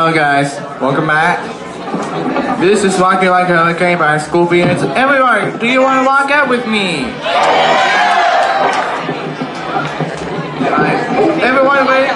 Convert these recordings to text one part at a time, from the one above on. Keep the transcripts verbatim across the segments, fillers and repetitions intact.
Hello guys, welcome back. This is Walking Like a Hurricane by Scorpions. Everyone, do you want to walk out with me? Everyone ready?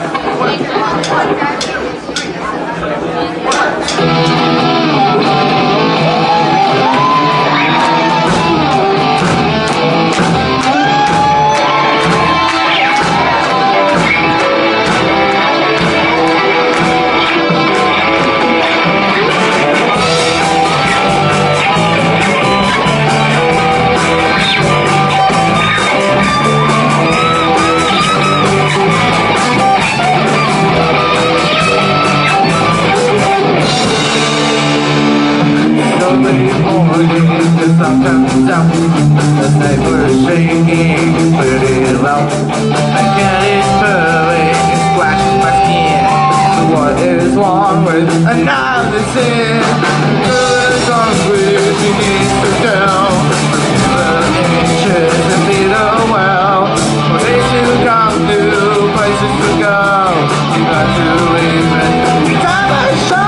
The neighbors shaking pretty loud. My cat is purring and splashing my skin. So what is wrong with another sin? Good hungry, she needs to go. The inches and feed her well. Places to come to, places to go. You got to leave and time a show.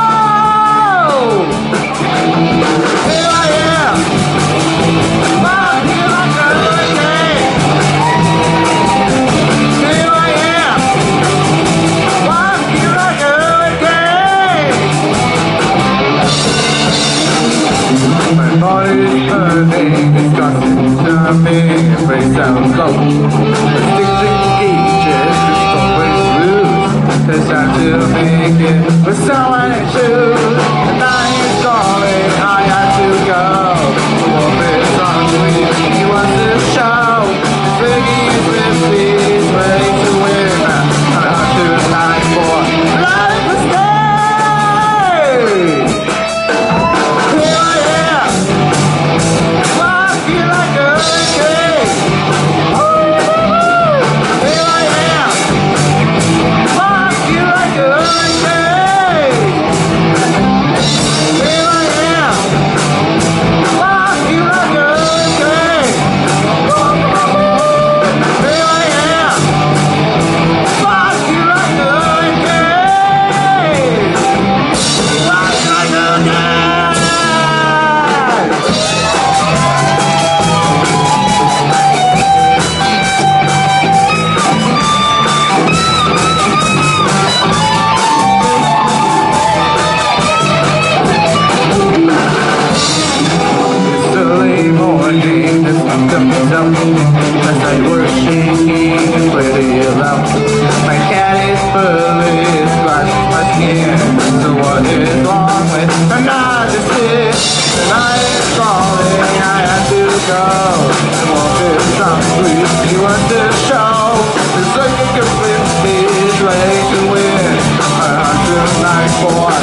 Here I am. It's got to me, face out low. The sticks and gauges just always lose. There's time to make it with someone to choose. The night is calling, I have to go. The wolf is hungry, he wants to show. His biggie is fifty, he's ready to win. I'm out tonight for life to stay. As I was shaking and pretty loud. My cat is furry, scratching my skin. So what is wrong with another stick? The night is calling, I have to go. The wolf is hungry, he wants to show. The circuit complete is ready to win. I hunt tonight for